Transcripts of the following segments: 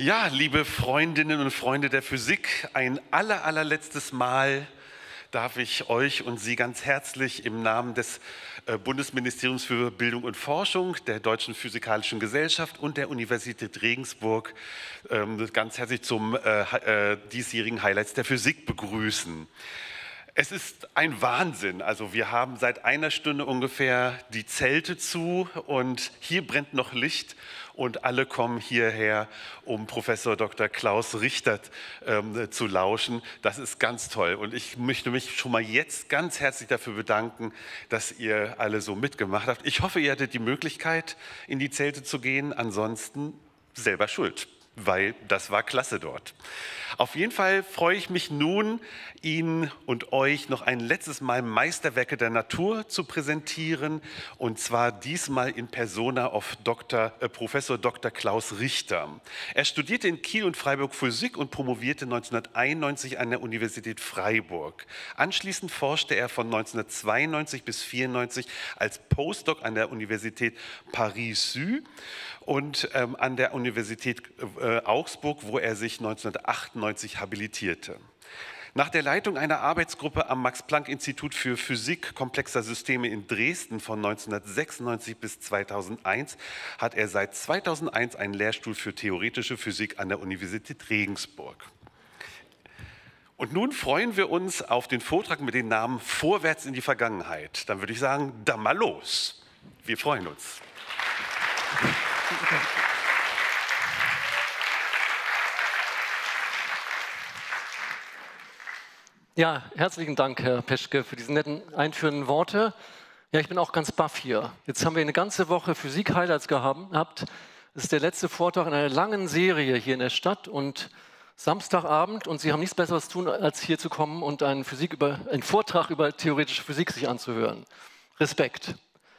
Ja, liebe Freundinnen und Freunde der Physik, ein allerletztes Mal darf ich euch und Sie ganz herzlich im Namen des Bundesministeriums für Bildung und Forschung, der Deutschen Physikalischen Gesellschaft und der Universität Regensburg ganz herzlich zum diesjährigen Highlights der Physik begrüßen. Es ist ein Wahnsinn. Also wir haben seit einer Stunde ungefähr die Zelte zu und hier brennt noch Licht und alle kommen hierher, um Professor Dr. Klaus Richter zu lauschen. Das ist ganz toll und ich möchte mich schon mal jetzt ganz herzlich dafür bedanken, dass ihr alle so mitgemacht habt. Ich hoffe, ihr hattet die Möglichkeit, in die Zelte zu gehen. Ansonsten selber schuld, weil das war klasse dort. Auf jeden Fall freue ich mich nun, Ihnen und euch noch ein letztes Mal Meisterwerke der Natur zu präsentieren, und zwar diesmal in Persona of Professor Dr. Klaus Richter. Er studierte in Kiel und Freiburg Physik und promovierte 1991 an der Universität Freiburg. Anschließend forschte er von 1992 bis 1994 als Postdoc an der Universität Paris-Sud und an der Universität Augsburg, wo er sich 1998 habilitierte. Nach der Leitung einer Arbeitsgruppe am Max-Planck-Institut für Physik komplexer Systeme in Dresden von 1996 bis 2001 hat er seit 2001 einen Lehrstuhl für theoretische Physik an der Universität Regensburg. Und nun freuen wir uns auf den Vortrag mit dem Namen Vorwärts in die Vergangenheit. Dann würde ich sagen, dann mal los. Wir freuen uns. Ja, herzlichen Dank, Herr Peschke, für diese netten einführenden Worte. Ja, ich bin auch ganz baff hier. Jetzt haben wir eine ganze Woche Physik-Highlights gehabt. Das ist der letzte Vortrag in einer langen Serie hier in der Stadt und Samstagabend, und Sie haben nichts Besseres zu tun, als hier zu kommen und einen Vortrag über theoretische Physik sich anzuhören. Respekt.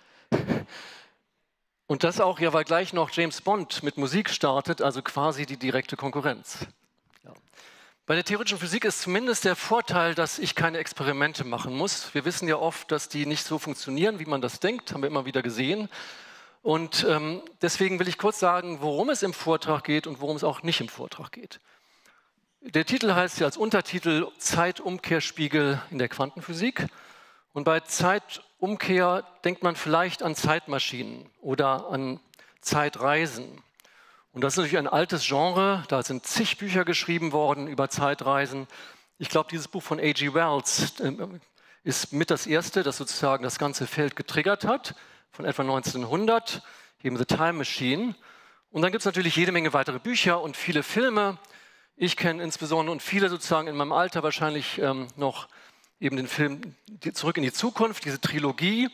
Und das auch, ja, weil gleich noch James Bond mit Musik startet, also quasi die direkte Konkurrenz. Ja. Bei der theoretischen Physik ist zumindest der Vorteil, dass ich keine Experimente machen muss. Wir wissen ja oft, dass die nicht so funktionieren, wie man das denkt, haben wir immer wieder gesehen. Und deswegen will ich kurz sagen, worum es im Vortrag geht und worum es auch nicht im Vortrag geht. Der Titel heißt ja als Untertitel Zeitumkehrspiegel in der Quantenphysik. Und bei Zeitumkehr denkt man vielleicht an Zeitmaschinen oder an Zeitreisen. Und das ist natürlich ein altes Genre, da sind zig Bücher geschrieben worden über Zeitreisen. Ich glaube, dieses Buch von A.G. Wells ist mit das erste, das sozusagen das ganze Feld getriggert hat, von etwa 1900, eben The Time Machine. Und dann gibt es natürlich jede Menge weitere Bücher und viele Filme. Ich kenne insbesondere und viele sozusagen in meinem Alter wahrscheinlich noch eben den Film Zurück in die Zukunft, diese Trilogie,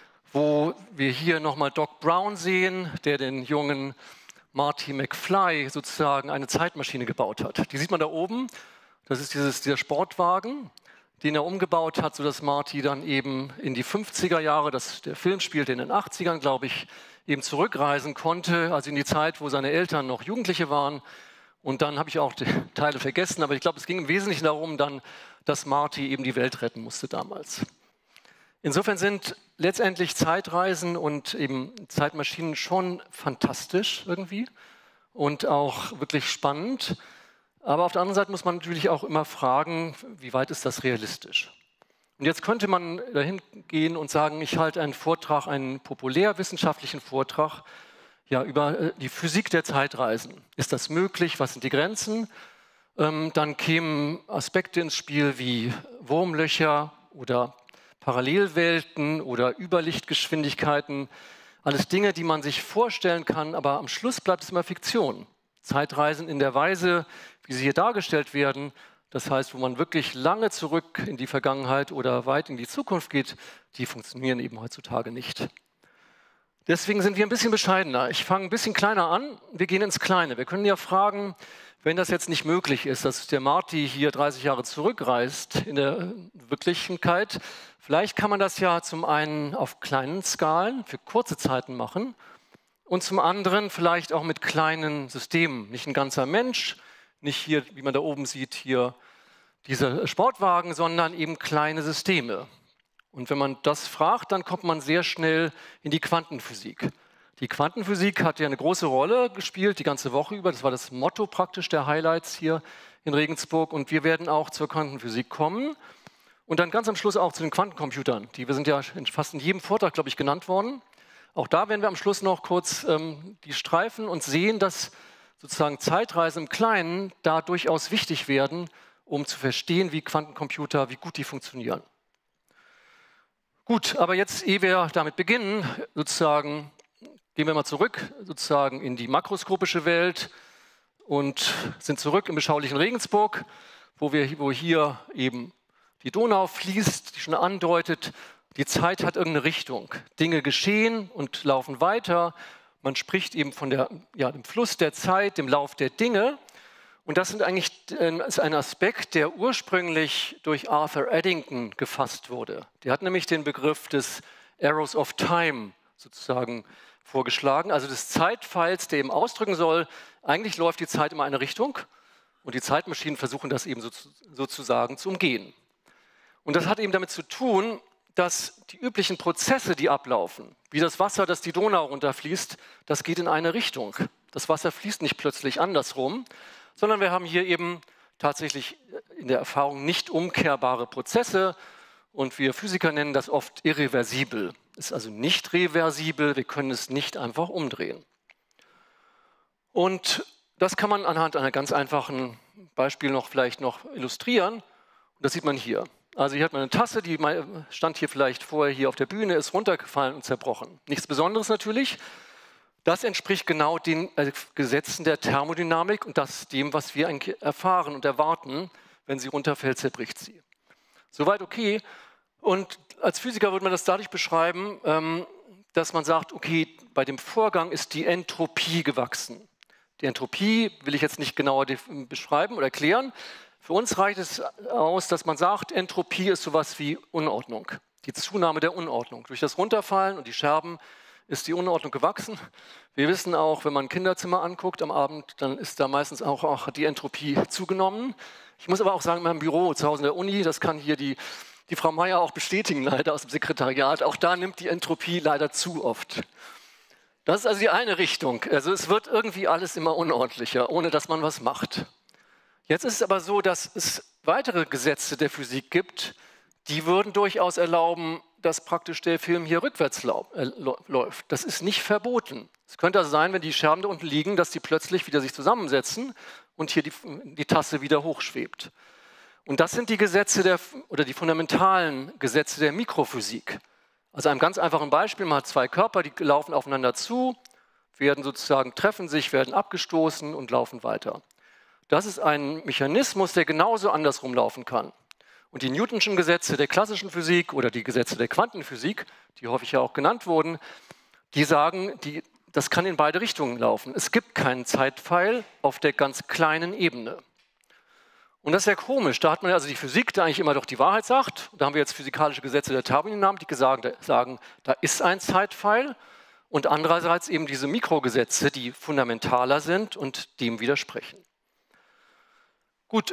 wo wir hier nochmal Doc Brown sehen, der den jungen Marty McFly sozusagen eine Zeitmaschine gebaut hat. Die sieht man da oben, das ist dieser Sportwagen, den er umgebaut hat, sodass Marty dann eben in die 50er Jahre, der Film spielte in den 80ern, glaube ich, eben zurückreisen konnte, also in die Zeit, wo seine Eltern noch Jugendliche waren. Und dann habe ich auch die Teile vergessen, aber ich glaube, es ging im Wesentlichen darum, dann, dass Marty eben die Welt retten musste damals. Insofern sind letztendlich Zeitreisen und eben Zeitmaschinen schon fantastisch irgendwie und auch wirklich spannend. Aber auf der anderen Seite muss man natürlich auch immer fragen, wie weit ist das realistisch? Und jetzt könnte man dahin gehen und sagen, ich halte einen Vortrag, einen populärwissenschaftlichen Vortrag, ja, über die Physik der Zeitreisen. Ist das möglich? Was sind die Grenzen? Dann kämen Aspekte ins Spiel wie Wurmlöcher oder Parallelwelten oder Überlichtgeschwindigkeiten. Alles Dinge, die man sich vorstellen kann, aber am Schluss bleibt es immer Fiktion. Zeitreisen in der Weise, wie sie hier dargestellt werden, das heißt, wo man wirklich lange zurück in die Vergangenheit oder weit in die Zukunft geht, die funktionieren eben heutzutage nicht. Deswegen sind wir ein bisschen bescheidener. Ich fange ein bisschen kleiner an, wir gehen ins Kleine. Wir können ja fragen, wenn das jetzt nicht möglich ist, dass der Marty hier 30 Jahre zurückreist in der Wirklichkeit, vielleicht kann man das ja zum einen auf kleinen Skalen für kurze Zeiten machen und zum anderen vielleicht auch mit kleinen Systemen. Nicht ein ganzer Mensch, nicht hier, wie man da oben sieht, hier dieser Sportwagen, sondern eben kleine Systeme. Und wenn man das fragt, dann kommt man sehr schnell in die Quantenphysik. Die Quantenphysik hat ja eine große Rolle gespielt, die ganze Woche über. Das war das Motto praktisch der Highlights hier in Regensburg. Und wir werden auch zur Quantenphysik kommen. Und dann ganz am Schluss auch zu den Quantencomputern. Die sind ja fast in jedem Vortrag, glaube ich, genannt worden. Auch da werden wir am Schluss noch kurz die streifen und sehen, dass sozusagen Zeitreisen im Kleinen da durchaus wichtig werden, um zu verstehen, wie Quantencomputer, wie gut die funktionieren. Gut, aber jetzt, ehe wir damit beginnen, sozusagen, gehen wir mal zurück sozusagen in die makroskopische Welt und sind zurück im beschaulichen Regensburg, wo hier eben die Donau fließt, die schon andeutet, die Zeit hat irgendeine Richtung. Dinge geschehen und laufen weiter. Man spricht eben von dem Fluss der Zeit, dem Lauf der Dinge. Und das ist ein Aspekt, der ursprünglich durch Arthur Eddington gefasst wurde. Der hat nämlich den Begriff des Arrows of Time sozusagen vorgeschlagen, also des Zeitpfeils, der eben ausdrücken soll, eigentlich läuft die Zeit immer in eine Richtung und die Zeitmaschinen versuchen das eben sozusagen zu umgehen. Und das hat eben damit zu tun, dass die üblichen Prozesse, die ablaufen, wie das Wasser, das die Donau runterfließt, das geht in eine Richtung. Das Wasser fließt nicht plötzlich andersrum, sondern wir haben hier eben tatsächlich in der Erfahrung nicht umkehrbare Prozesse und wir Physiker nennen das oft irreversibel. Es ist also nicht reversibel, wir können es nicht einfach umdrehen. Und das kann man anhand einer ganz einfachen Beispiel vielleicht noch illustrieren. Und das sieht man hier. Also hier hat man eine Tasse, die stand hier vielleicht vorher hier auf der Bühne, ist runtergefallen und zerbrochen. Nichts Besonderes natürlich. Das entspricht genau den Gesetzen der Thermodynamik und dem, was wir eigentlich erfahren und erwarten. Wenn sie runterfällt, zerbricht sie. Soweit okay. Und als Physiker würde man das dadurch beschreiben, dass man sagt, okay, bei dem Vorgang ist die Entropie gewachsen. Die Entropie will ich jetzt nicht genauer beschreiben oder erklären. Für uns reicht es aus, dass man sagt, Entropie ist sowas wie Unordnung, die Zunahme der Unordnung. Durch das Runterfallen und die Scherben ist die Unordnung gewachsen. Wir wissen auch, wenn man ein Kinderzimmer anguckt am Abend, dann ist da meistens auch die Entropie zugenommen. Ich muss aber auch sagen, in meinem Büro zu Hause in der Uni, das kann hier die Frau Meier auch bestätigen, leider aus dem Sekretariat, auch da nimmt die Entropie leider zu oft. Das ist also die eine Richtung. Also es wird irgendwie alles immer unordentlicher, ohne dass man was macht. Jetzt ist es aber so, dass es weitere Gesetze der Physik gibt, die würden durchaus erlauben, dass praktisch der Film hier rückwärts läuft. Das ist nicht verboten. Es könnte also sein, wenn die Scherben da unten liegen, dass die plötzlich wieder sich zusammensetzen und hier die Tasse wieder hochschwebt. Und das sind die Gesetze die fundamentalen Gesetze der Mikrophysik. Also einem ganz einfachen Beispiel, man hat zwei Körper, die laufen aufeinander zu, treffen sich, werden abgestoßen und laufen weiter. Das ist ein Mechanismus, der genauso andersrum laufen kann. Und die Newtonschen Gesetze der klassischen Physik oder die Gesetze der Quantenphysik, die häufig ja auch genannt wurden, die sagen, das kann in beide Richtungen laufen. Es gibt keinen Zeitpfeil auf der ganz kleinen Ebene. Und das ist ja komisch. Da hat man also die Physik, die eigentlich immer doch die Wahrheit sagt. Da haben wir jetzt physikalische Gesetze der Thermodynamik, die sagen, da ist ein Zeitpfeil. Und andererseits eben diese Mikrogesetze, die fundamentaler sind und dem widersprechen. Gut,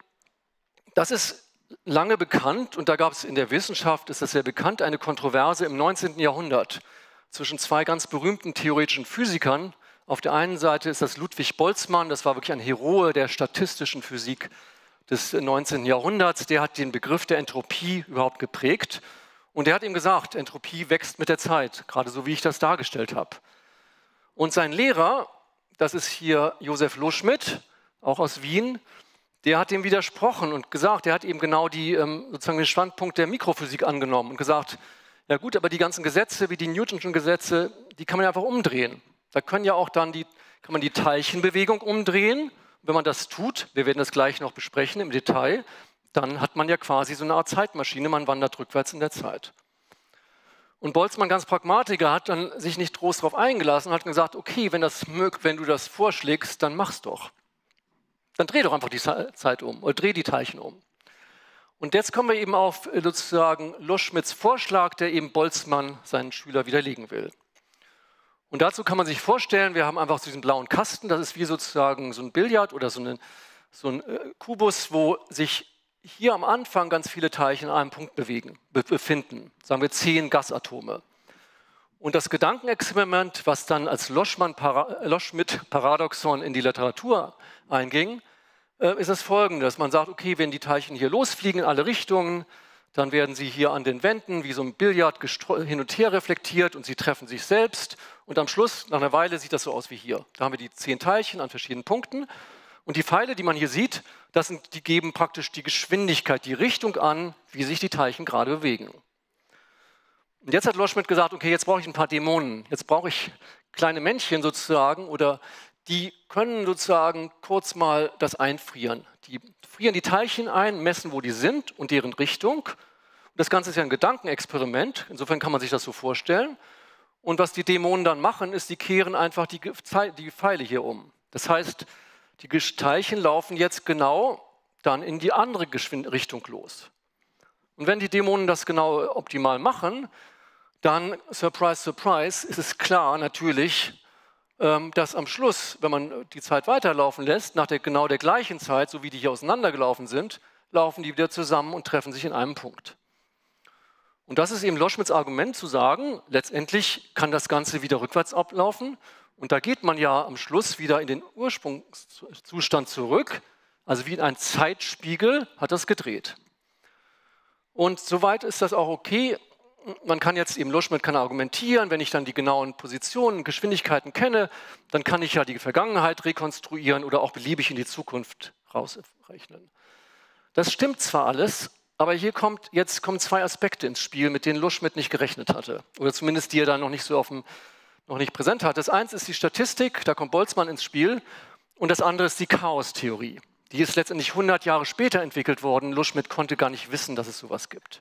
das ist lange bekannt und da gab es in der Wissenschaft, ist das sehr bekannt, eine Kontroverse im 19. Jahrhundert zwischen zwei ganz berühmten theoretischen Physikern. Auf der einen Seite ist das Ludwig Boltzmann, das war wirklich ein Heroe der statistischen Physik des 19. Jahrhunderts. Der hat den Begriff der Entropie überhaupt geprägt und der hat ihm gesagt, Entropie wächst mit der Zeit, gerade so wie ich das dargestellt habe. Und sein Lehrer, das ist hier Josef Loschmidt, auch aus Wien, der hat dem widersprochen und gesagt, der hat eben genau sozusagen den Standpunkt der Mikrophysik angenommen und gesagt, ja gut, aber die ganzen Gesetze, wie die Newtonschen Gesetze, die kann man ja einfach umdrehen. Da kann man die Teilchenbewegung umdrehen. Wenn man das tut, wir werden das gleich noch besprechen im Detail, dann hat man ja quasi so eine Art Zeitmaschine, man wandert rückwärts in der Zeit. Und Boltzmann, ganz Pragmatiker, hat dann sich nicht groß darauf eingelassen und hat gesagt, okay, wenn du das vorschlägst, dann mach's doch. Dann dreh doch einfach die Zeit um oder dreh die Teilchen um. Und jetzt kommen wir eben auf sozusagen Loschmidts Vorschlag, der eben Boltzmann seinen Schüler widerlegen will. Und dazu kann man sich vorstellen, wir haben einfach diesen blauen Kasten, das ist wie sozusagen so ein Billard oder so ein Kubus, wo sich hier am Anfang ganz viele Teilchen an einem Punkt befinden, sagen wir 10 Gasatome. Und das Gedankenexperiment, was dann als Loschmidt-Paradoxon in die Literatur einging, ist das folgende, dass man sagt, okay, wenn die Teilchen hier losfliegen in alle Richtungen, dann werden sie hier an den Wänden wie so ein Billard hin und her reflektiert und sie treffen sich selbst. Und am Schluss, nach einer Weile, sieht das so aus wie hier. Da haben wir die 10 Teilchen an verschiedenen Punkten. Und die Pfeile, die man hier sieht, die geben praktisch die Geschwindigkeit, die Richtung an, wie sich die Teilchen gerade bewegen. Und jetzt hat Loschmidt gesagt, okay, jetzt brauche ich ein paar Dämonen. Jetzt brauche ich kleine Männchen sozusagen, oder die können sozusagen kurz mal das einfrieren. Die frieren die Teilchen ein, messen, wo die sind und deren Richtung. Und das Ganze ist ja ein Gedankenexperiment, insofern kann man sich das so vorstellen. Und was die Dämonen dann machen, ist, die kehren einfach die Pfeile hier um. Das heißt, die Teilchen laufen jetzt genau dann in die andere Richtung los. Und wenn die Dämonen das genau optimal machen, dann, surprise, surprise, ist es klar natürlich, dass am Schluss, wenn man die Zeit weiterlaufen lässt, nach genau der gleichen Zeit, so wie die hier auseinandergelaufen sind, laufen die wieder zusammen und treffen sich in einem Punkt. Und das ist eben Loschmidts Argument zu sagen, letztendlich kann das Ganze wieder rückwärts ablaufen. Und da geht man ja am Schluss wieder in den Ursprungszustand zurück, also wie in ein Zeitspiegel hat das gedreht. Und soweit ist das auch okay. Man kann jetzt eben, Loschmidt kann argumentieren, wenn ich dann die genauen Positionen, Geschwindigkeiten kenne, dann kann ich ja die Vergangenheit rekonstruieren oder auch beliebig in die Zukunft rausrechnen. Das stimmt zwar alles, aber jetzt kommen 2 Aspekte ins Spiel, mit denen Loschmidt nicht gerechnet hatte. Oder zumindest die er dann noch nicht präsent hat. Das eins ist die Statistik, da kommt Boltzmann ins Spiel. Und das andere ist die Chaostheorie. Die ist letztendlich 100 Jahre später entwickelt worden. Loschmidt konnte gar nicht wissen, dass es sowas gibt.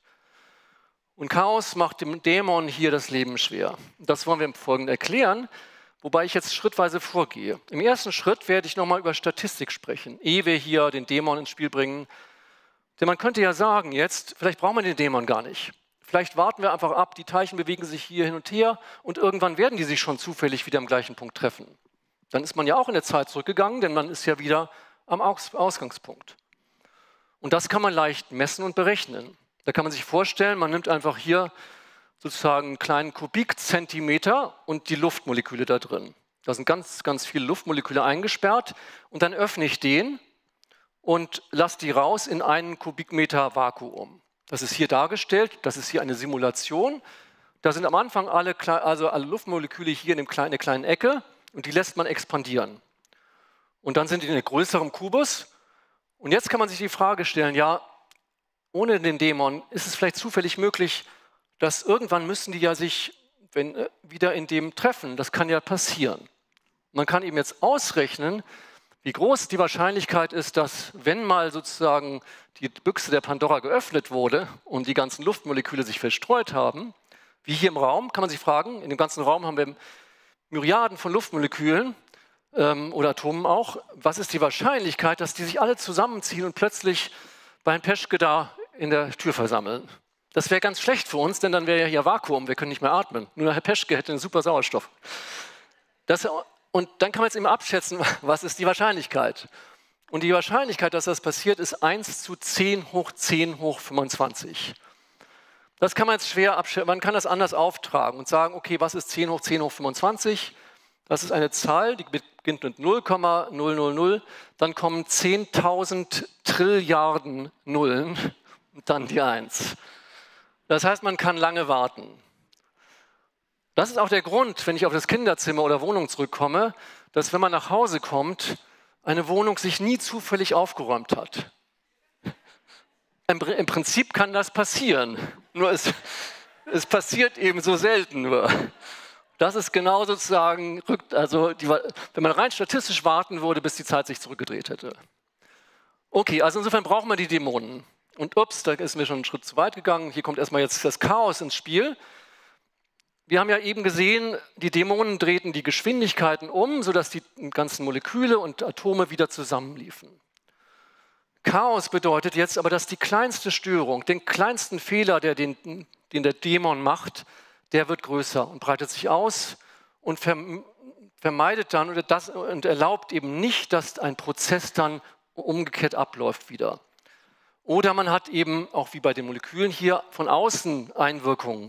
Und Chaos macht dem Dämon hier das Leben schwer. Das wollen wir im Folgenden erklären, wobei ich jetzt schrittweise vorgehe. Im ersten Schritt werde ich nochmal über Statistik sprechen, ehe wir hier den Dämon ins Spiel bringen. Denn man könnte ja sagen jetzt, vielleicht brauchen wir den Dämon gar nicht. Vielleicht warten wir einfach ab, die Teilchen bewegen sich hier hin und her und irgendwann werden die sich schon zufällig wieder am gleichen Punkt treffen. Dann ist man ja auch in der Zeit zurückgegangen, denn man ist ja wieder am Ausgangspunkt. Und das kann man leicht messen und berechnen. Da kann man sich vorstellen, man nimmt einfach hier sozusagen einen kleinen Kubikzentimeter und die Luftmoleküle da drin. Da sind ganz, ganz viele Luftmoleküle eingesperrt und dann öffne ich den und lasse die raus in einen Kubikmeter Vakuum. Das ist hier dargestellt, das ist hier eine Simulation. Da sind am Anfang alle Luftmoleküle hier in der kleinen Ecke und die lässt man expandieren. Und dann sind die in einem größeren Kubus. Und jetzt kann man sich die Frage stellen, ja, ohne den Dämon ist es vielleicht zufällig möglich, dass irgendwann müssen die ja sich wieder in dem treffen. Das kann ja passieren. Man kann eben jetzt ausrechnen, wie groß die Wahrscheinlichkeit ist, dass, wenn mal sozusagen die Büchse der Pandora geöffnet wurde und die ganzen Luftmoleküle sich verstreut haben, wie hier im Raum, kann man sich fragen, in dem ganzen Raum haben wir Myriaden von Luftmolekülen oder Atomen auch. Was ist die Wahrscheinlichkeit, dass die sich alle zusammenziehen und plötzlich bei Herrn Peschke da in der Tür versammeln? Das wäre ganz schlecht für uns, denn dann wäre ja hier Vakuum, wir können nicht mehr atmen. Nur Herr Peschke hätte einen super Sauerstoff. Und dann kann man jetzt eben abschätzen, was ist die Wahrscheinlichkeit? Und die Wahrscheinlichkeit, dass das passiert, ist 1 zu 10 hoch 10 hoch 25. Das kann man jetzt schwer abschätzen, man kann das anders auftragen und sagen, okay, was ist 10 hoch 10 hoch 25? Das ist eine Zahl, die beginnt mit 0,000, dann kommen 10.000 Trilliarden Nullen und dann die 1. Das heißt, man kann lange warten. Das ist auch der Grund, wenn ich auf das Kinderzimmer oder Wohnung zurückkomme, dass, wenn man nach Hause kommt, eine Wohnung sich nie zufällig aufgeräumt hat. Im Prinzip kann das passieren, nur es passiert eben so selten nur. Das ist genau sozusagen, wenn man rein statistisch warten würde, bis die Zeit sich zurückgedreht hätte. Okay, also insofern brauchen wir die Dämonen. Und ups, da ist mir schon einen Schritt zu weit gegangen. Hier kommt erstmal jetzt das Chaos ins Spiel. Wir haben ja eben gesehen, die Dämonen drehten die Geschwindigkeiten um, sodass die ganzen Moleküle und Atome wieder zusammenliefen. Chaos bedeutet jetzt aber, dass die kleinste Störung, den kleinsten Fehler, den der Dämon macht, der wird größer und breitet sich aus und vermeidet dann und erlaubt eben nicht, dass ein Prozess dann umgekehrt abläuft wieder. Oder man hat eben, auch wie bei den Molekülen hier, von außen Einwirkungen.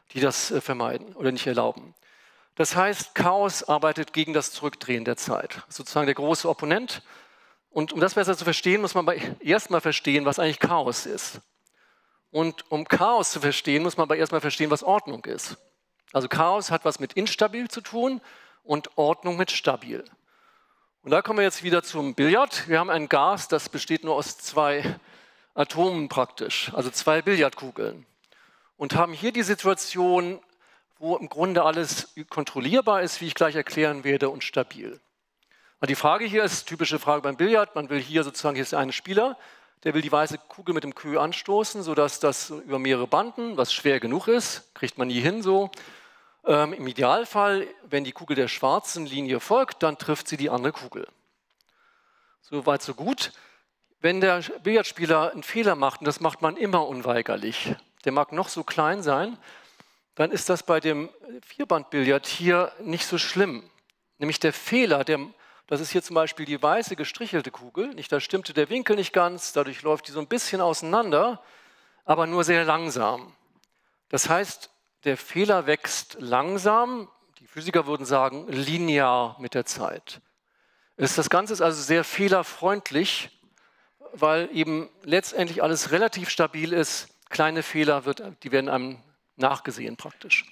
die das vermeiden oder nicht erlauben. Das heißt, Chaos arbeitet gegen das Zurückdrehen der Zeit. Sozusagen der große Opponent. Und um das besser zu verstehen, muss man erstmal verstehen, was eigentlich Chaos ist. Und um Chaos zu verstehen, muss man aber erstmal verstehen, was Ordnung ist. Also Chaos hat was mit instabil zu tun und Ordnung mit stabil. Und da kommen wir jetzt wieder zum Billard. Wir haben ein Gas, das besteht nur aus 2 Atomen praktisch, also 2 Billardkugeln. Und haben hier die Situation, wo im Grunde alles kontrollierbar ist, wie ich gleich erklären werde, und stabil. Und die Frage hier ist, typische Frage beim Billard, man will hier sozusagen, hier ist ein Spieler, der will die weiße Kugel mit dem Queue anstoßen, sodass das über mehrere Banden, was schwer genug ist, kriegt man nie hin so. Im Idealfall, wenn die Kugel der schwarzen Linie folgt, dann trifft sie die andere Kugel. So weit, so gut. Wenn der Billardspieler einen Fehler macht, und das macht man immer unweigerlich, der mag noch so klein sein, dann ist das bei dem Vierbandbillard hier nicht so schlimm. Nämlich der Fehler, das ist hier zum Beispiel die weiße gestrichelte Kugel, da stimmte der Winkel nicht ganz, dadurch läuft die so ein bisschen auseinander, aber nur sehr langsam. Das heißt, der Fehler wächst langsam, die Physiker würden sagen linear mit der Zeit. Das Ganze ist also sehr fehlerfreundlich, weil eben letztendlich alles relativ stabil ist. Kleine Fehler, die werden einem nachgesehen praktisch.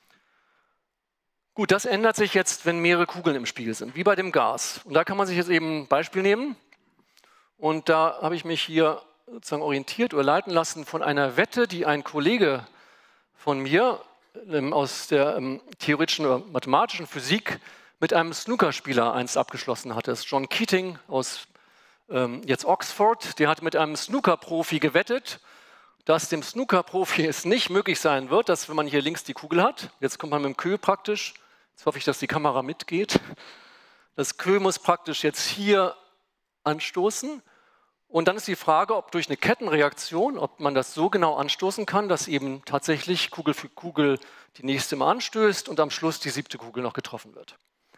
Gut, das ändert sich jetzt, wenn mehrere Kugeln im Spiel sind, wie bei dem Gas. Und da kann man sich jetzt eben ein Beispiel nehmen. Und da habe ich mich hier sozusagen orientiert oder leiten lassen von einer Wette, die ein Kollege von mir aus der theoretischen oder mathematischen Physik mit einem Snookerspieler einst abgeschlossen hatte. Das ist John Keating aus jetzt Oxford. Der hat mit einem Snookerprofi gewettet, dass dem Snookerprofi es nicht möglich sein wird, dass, wenn man hier links die Kugel hat, jetzt kommt man mit dem Queue praktisch, jetzt hoffe ich, dass die Kamera mitgeht, das Queue muss praktisch jetzt hier anstoßen. Und dann ist die Frage, ob durch eine Kettenreaktion, ob man das so genau anstoßen kann, dass eben tatsächlich Kugel für Kugel die nächste mal anstößt und am Schluss die 7. Kugel noch getroffen wird.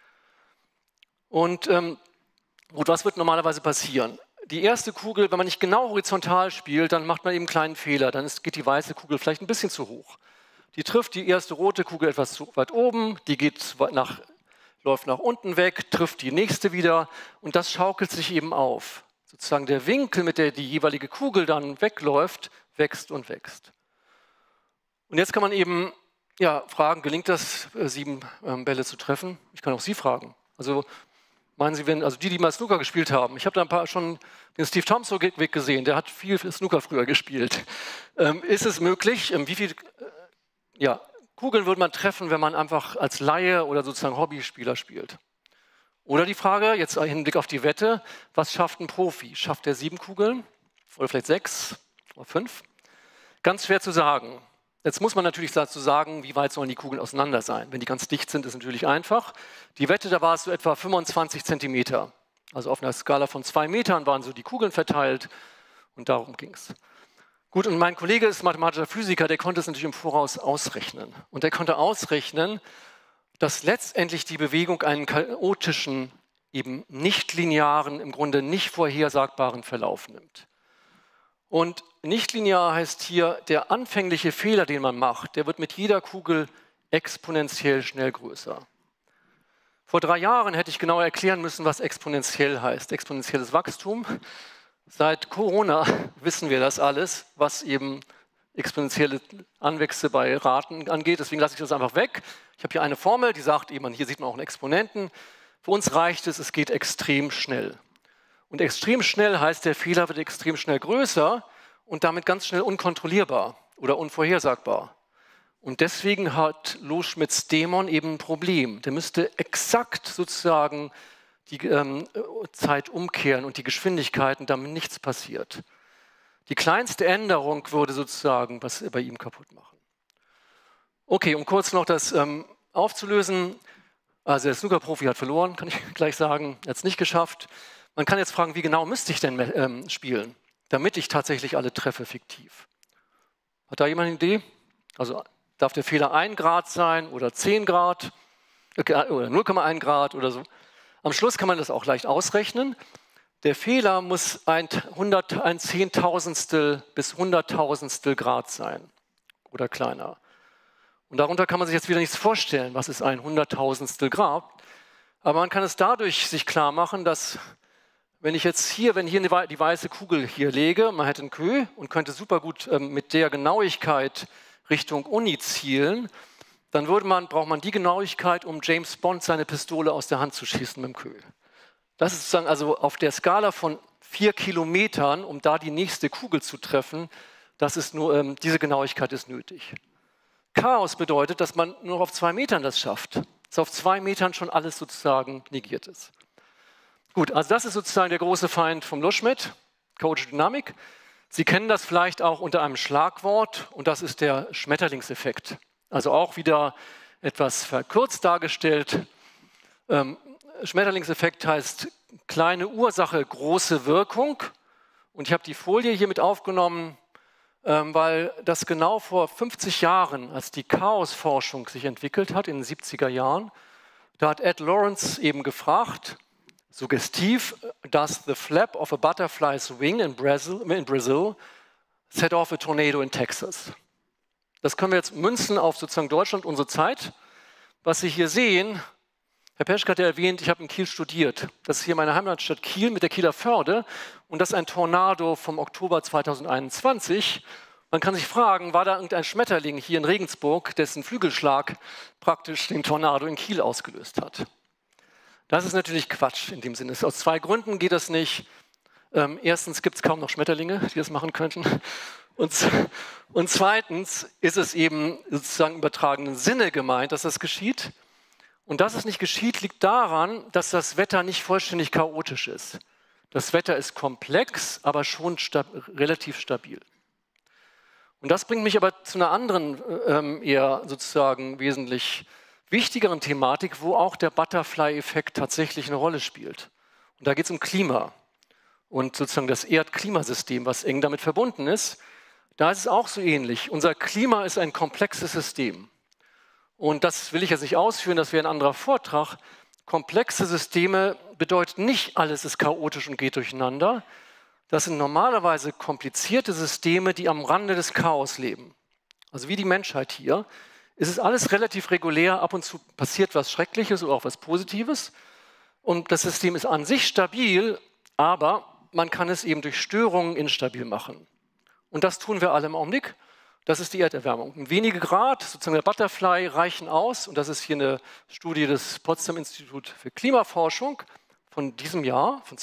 Und gut, was wird normalerweise passieren? Die erste Kugel, wenn man nicht genau horizontal spielt, dann macht man eben einen kleinen Fehler. Dann geht die weiße Kugel vielleicht ein bisschen zu hoch. Die trifft die erste rote Kugel etwas zu weit oben, die läuft nach unten weg, trifft die nächste wieder und das schaukelt sich eben auf. Sozusagen der Winkel, mit der die jeweilige Kugel dann wegläuft, wächst und wächst. Und jetzt kann man eben fragen, gelingt das, 7 Bälle zu treffen? Ich kann auch Sie fragen. Also meinen Sie, die mal Snooker gespielt haben, ich habe da schon den Steve Thompson gesehen, der hat viel Snooker früher gespielt. Ist es möglich, wie viele Kugeln würde man treffen, wenn man einfach als Laie oder sozusagen Hobbyspieler spielt? Oder die Frage, jetzt im Hinblick auf die Wette, was schafft ein Profi? Schafft er 7 Kugeln oder vielleicht 6 oder 5? Ganz schwer zu sagen. Jetzt muss man natürlich dazu sagen, wie weit sollen die Kugeln auseinander sein. Wenn die ganz dicht sind, ist natürlich einfach. Die Wette, da war es so etwa 25 Zentimeter. Also auf einer Skala von 2 Metern waren so die Kugeln verteilt und darum ging es. Gut, und mein Kollege ist mathematischer Physiker, der konnte es natürlich im Voraus ausrechnen. Und der konnte ausrechnen, dass letztendlich die Bewegung einen chaotischen, eben nicht linearen, im Grunde nicht vorhersagbaren Verlauf nimmt. Und nicht linear heißt hier, der anfängliche Fehler, den man macht, der wird mit jeder Kugel exponentiell schnell größer. Vor 3 Jahren hätte ich genau erklären müssen, was exponentiell heißt. Exponentielles Wachstum. Seit Corona wissen wir das alles, was eben exponentielle Anwächse bei Raten angeht. Deswegen lasse ich das einfach weg. Ich habe hier eine Formel, die sagt eben, hier sieht man auch einen Exponenten. Für uns reicht es, es geht extrem schnell. Und extrem schnell heißt, der Fehler wird extrem schnell größer und damit ganz schnell unkontrollierbar oder unvorhersagbar. Und deswegen hat Loschmidts Dämon eben ein Problem. Der müsste exakt sozusagen die Zeit umkehren und die Geschwindigkeiten, damit nichts passiert. Die kleinste Änderung würde sozusagen was bei ihm kaputt machen. Okay, um kurz noch das aufzulösen. Also der Snooker-Profi hat verloren, kann ich gleich sagen. Er hat es nicht geschafft. Man kann jetzt fragen, wie genau müsste ich denn spielen, damit ich tatsächlich alle treffe fiktiv. Hat da jemand eine Idee? Also darf der Fehler 1 Grad sein oder 10 Grad oder 0,1 Grad oder so. Am Schluss kann man das auch leicht ausrechnen. Der Fehler muss ein Zehntausendstel bis Hunderttausendstel Grad sein oder kleiner. Und darunter kann man sich jetzt wieder nichts vorstellen, was ist ein Hunderttausendstel Grad. Aber man kann es dadurch sich klar machen, dass wenn hier die weiße Kugel hier lege, man hätte einen Queue und könnte super gut mit der Genauigkeit Richtung Uni zielen, dann braucht man die Genauigkeit, um James Bond seine Pistole aus der Hand zu schießen mit dem Queue. Das ist sozusagen also auf der Skala von 4 Kilometern, um da die nächste Kugel zu treffen, diese Genauigkeit ist nötig. Chaos bedeutet, dass man nur auf 2 Metern das schafft, dass auf 2 Metern schon alles sozusagen negiert ist. Gut, also das ist sozusagen der große Feind vom Loschmidt, chaotische Dynamik. Sie kennen das vielleicht auch unter einem Schlagwort und das ist der Schmetterlingseffekt. Also auch wieder etwas verkürzt dargestellt. Schmetterlingseffekt heißt kleine Ursache, große Wirkung. Und ich habe die Folie hier mit aufgenommen, weil das genau vor 50 Jahren, als die Chaosforschung sich entwickelt hat, in den 70er Jahren, da hat Ed Lawrence eben gefragt, suggestiv, does the flap of a butterfly's wing in Brazil set off a tornado in Texas? Das können wir jetzt münzen auf sozusagen Deutschland, unsere Zeit. Was Sie hier sehen, Herr Peschke hat ja erwähnt, ich habe in Kiel studiert. Das ist hier meine Heimatstadt Kiel mit der Kieler Förde und das ist ein Tornado vom Oktober 2021. Man kann sich fragen, war da irgendein Schmetterling hier in Regensburg, dessen Flügelschlag praktisch den Tornado in Kiel ausgelöst hat? Das ist natürlich Quatsch in dem Sinne. Aus 2 Gründen geht das nicht. Erstens gibt es kaum noch Schmetterlinge, die das machen könnten. Und zweitens ist es eben sozusagen im übertragenen Sinne gemeint, dass das geschieht. Und dass es nicht geschieht, liegt daran, dass das Wetter nicht vollständig chaotisch ist. Das Wetter ist komplex, aber schon relativ stabil. Und das bringt mich aber zu einer anderen, eher sozusagen wesentlich wichtigeren Thematik, wo auch der Butterfly-Effekt tatsächlich eine Rolle spielt. Und da geht es um Klima und sozusagen das Erdklimasystem, was eng damit verbunden ist. Da ist es auch so ähnlich. Unser Klima ist ein komplexes System. Und das will ich jetzt nicht ausführen, das wäre ein anderer Vortrag. Komplexe Systeme bedeuten nicht, alles ist chaotisch und geht durcheinander. Das sind normalerweise komplizierte Systeme, die am Rande des Chaos leben. Also wie die Menschheit hier. Es ist alles relativ regulär, ab und zu passiert was Schreckliches oder auch was Positives. Und das System ist an sich stabil, aber man kann es eben durch Störungen instabil machen. Und das tun wir alle im Augenblick. Das ist die Erderwärmung. Wenige Grad, sozusagen der Butterfly, reichen aus. Und das ist hier eine Studie des Potsdam Institut für Klimaforschung von diesem Jahr, von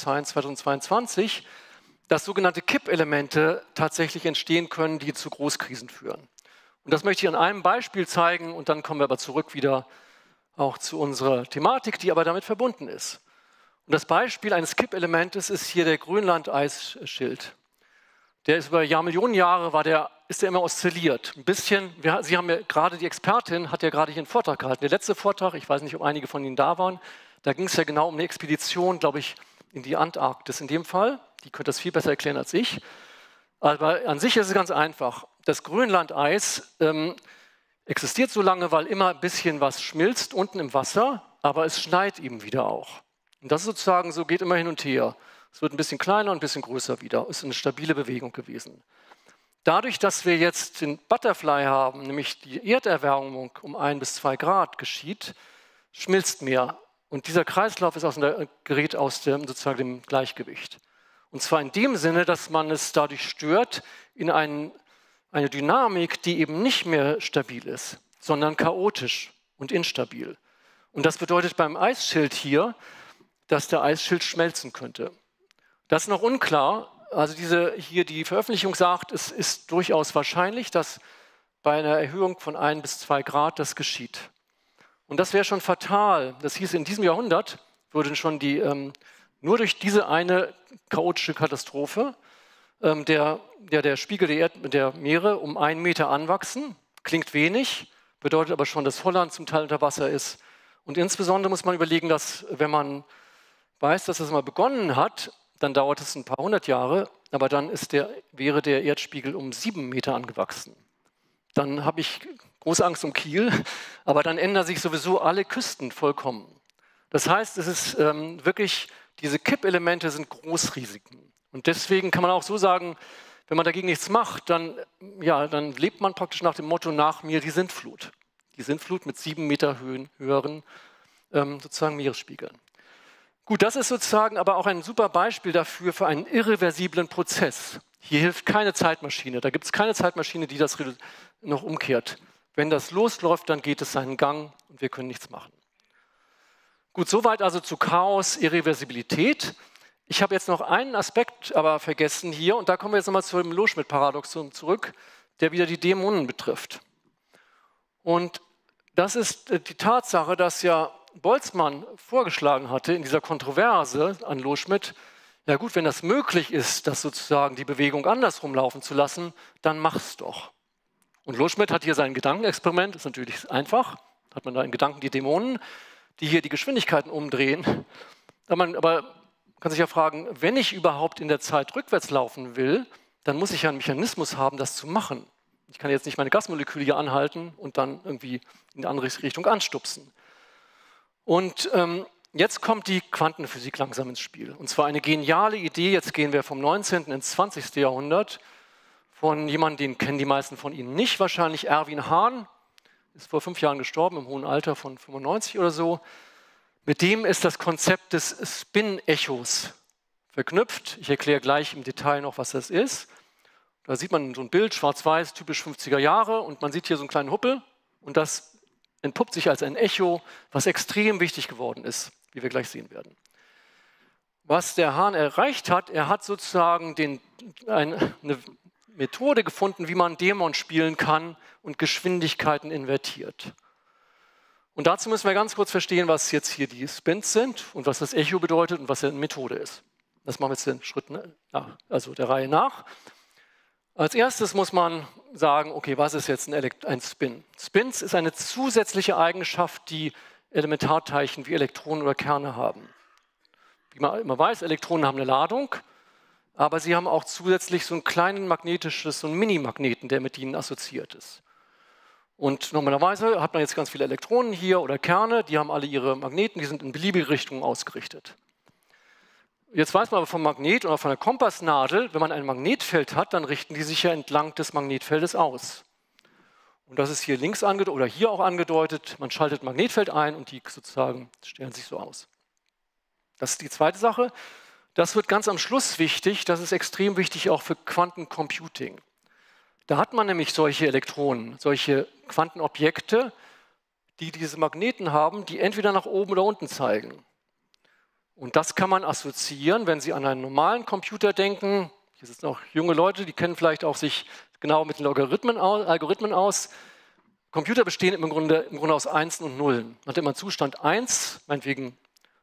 2022, dass sogenannte Kippelemente tatsächlich entstehen können, die zu Großkrisen führen. Und das möchte ich an einem Beispiel zeigen und dann kommen wir aber zurück wieder auch zu unserer Thematik, die aber damit verbunden ist. Und das Beispiel eines Kippelementes ist hier der Grönland-Eisschild. Der ist über Millionen Jahre ist der immer oszilliert. Ein bisschen, Sie haben ja gerade, die Expertin hat ja gerade hier einen Vortrag gehalten. Der letzte Vortrag, ich weiß nicht, ob einige von Ihnen da waren, da ging es ja genau um eine Expedition, glaube ich, in die Antarktis in dem Fall. Die könnte das viel besser erklären als ich. Aber an sich ist es ganz einfach. Das Grönlandeis existiert so lange, weil immer ein bisschen was schmilzt unten im Wasser, aber es schneit eben wieder auch. Und das ist sozusagen so, geht immer hin und her. Es wird ein bisschen kleiner und ein bisschen größer wieder. Ist eine stabile Bewegung gewesen. Dadurch, dass wir jetzt den Butterfly haben, nämlich die Erderwärmung um 1 bis 2 Grad geschieht, schmilzt mehr. Und dieser Kreislauf gerät aus sozusagen dem Gleichgewicht. Und zwar in dem Sinne, dass man es dadurch stört in eine Dynamik, die eben nicht mehr stabil ist, sondern chaotisch und instabil. Und das bedeutet beim Eisschild hier, dass der Eisschild schmelzen könnte. Das ist noch unklar. Also die Veröffentlichung sagt, es ist durchaus wahrscheinlich, dass bei einer Erhöhung von 1 bis 2 Grad das geschieht. Und das wäre schon fatal. Das hieß, in diesem Jahrhundert würden schon nur durch diese eine chaotische Katastrophe der Spiegel der Meere um 1 Meter anwachsen. Klingt wenig, bedeutet aber schon, dass Holland zum Teil unter Wasser ist. Und insbesondere muss man überlegen, dass wenn man weiß, dass das mal begonnen hat, dann dauert es ein paar 100 Jahre, aber dann wäre der Erdspiegel um 7 Meter angewachsen. Dann habe ich große Angst um Kiel, aber dann ändern sich sowieso alle Küsten vollkommen. Das heißt, es ist wirklich, diese Kippelemente sind Großrisiken. Und deswegen kann man auch so sagen, wenn man dagegen nichts macht, dann lebt man praktisch nach dem Motto, nach mir die Sintflut. die Sintflut mit 7 Meter höheren sozusagen Meeresspiegeln. Gut, das ist sozusagen aber auch ein super Beispiel dafür für einen irreversiblen Prozess. Hier hilft keine Zeitmaschine. Da gibt es keine Zeitmaschine, die das noch umkehrt. Wenn das losläuft, dann geht es seinen Gang und wir können nichts machen. Gut, soweit also zu Chaos, Irreversibilität. Ich habe jetzt noch einen Aspekt aber vergessen hier und da kommen wir jetzt nochmal zum Loschmidt-Paradoxon zurück, der wieder die Dämonen betrifft. Und das ist die Tatsache, dass ja Boltzmann vorgeschlagen hatte in dieser Kontroverse an Loschmidt, ja gut, wenn das möglich ist, das sozusagen die Bewegung andersrum laufen zu lassen, dann mach's doch. Und Loschmidt hat hier sein Gedankenexperiment, ist natürlich einfach, hat man da in Gedanken die Dämonen, die hier die Geschwindigkeiten umdrehen. Aber kann sich ja fragen, wenn ich überhaupt in der Zeit rückwärts laufen will, dann muss ich ja einen Mechanismus haben, das zu machen. Ich kann jetzt nicht meine Gasmoleküle hier anhalten und dann irgendwie in eine andere Richtung anstupsen. Und jetzt kommt die Quantenphysik langsam ins Spiel. Und zwar eine geniale Idee, jetzt gehen wir vom 19. ins 20. Jahrhundert, von jemandem, den kennen die meisten von Ihnen nicht, wahrscheinlich Erwin Hahn, ist vor 5 Jahren gestorben, im hohen Alter von 95 oder so. Mit dem ist das Konzept des Spin-Echos verknüpft. Ich erkläre gleich im Detail noch, was das ist. Da sieht man so ein Bild, schwarz-weiß, typisch 50er Jahre, und man sieht hier so einen kleinen Huppel und das entpuppt sich als ein Echo, was extrem wichtig geworden ist, wie wir gleich sehen werden. Was der Hahn erreicht hat, er hat sozusagen eine Methode gefunden, wie man Dämon spielen kann und Geschwindigkeiten invertiert. Und dazu müssen wir ganz kurz verstehen, was jetzt hier die Spins sind und was das Echo bedeutet und was eine Methode ist. Das machen wir jetzt den Schritt also der Reihe nach. Als erstes muss man sagen, okay, was ist jetzt ein Spin? Spins ist eine zusätzliche Eigenschaft, die Elementarteilchen wie Elektronen oder Kerne haben. Wie man immer weiß, Elektronen haben eine Ladung, aber sie haben auch zusätzlich so einen kleinen so einen Mini-Magneten, der mit ihnen assoziiert ist. Und normalerweise hat man jetzt ganz viele Elektronen hier oder Kerne, die haben alle ihre Magneten, die sind in beliebige Richtungen ausgerichtet. Jetzt weiß man aber vom Magnet oder von der Kompassnadel, wenn man ein Magnetfeld hat, dann richten die sich ja entlang des Magnetfeldes aus. Und das ist hier links angedeutet oder hier auch angedeutet, man schaltet ein Magnetfeld ein und die sozusagen stellen sich so aus. Das ist die zweite Sache. Das wird ganz am Schluss wichtig, das ist extrem wichtig auch für Quantencomputing. Da hat man nämlich solche Elektronen, solche Quantenobjekte, die diese Magneten haben, die entweder nach oben oder unten zeigen. Und das kann man assoziieren, wenn Sie an einen normalen Computer denken. Hier sitzen auch junge Leute, die kennen vielleicht auch sich genau mit den Algorithmen aus. Computer bestehen im Grunde aus Einsen und Nullen. Man hat immer Zustand 1, meinetwegen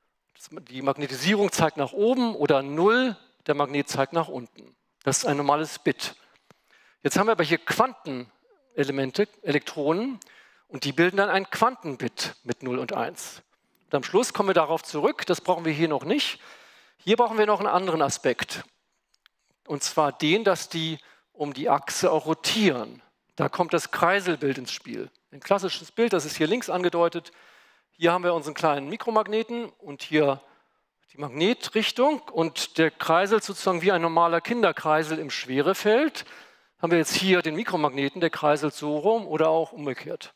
die Magnetisierung zeigt nach oben, oder 0, der Magnet zeigt nach unten. Das ist ein normales Bit. Jetzt haben wir aber hier Quantenelemente, Elektronen, und die bilden dann ein Quantenbit mit 0 und 1. Und am Schluss kommen wir darauf zurück, das brauchen wir hier noch nicht. Hier brauchen wir noch einen anderen Aspekt. Und zwar den, dass die um die Achse auch rotieren. Da kommt das Kreiselbild ins Spiel. Ein klassisches Bild, das ist hier links angedeutet. Hier haben wir unseren kleinen Mikromagneten und hier die Magnetrichtung. Und der kreiselt sozusagen wie ein normaler Kinderkreisel im Schwerefeld. Haben wir jetzt hier den Mikromagneten, der kreiselt so rum oder auch umgekehrt.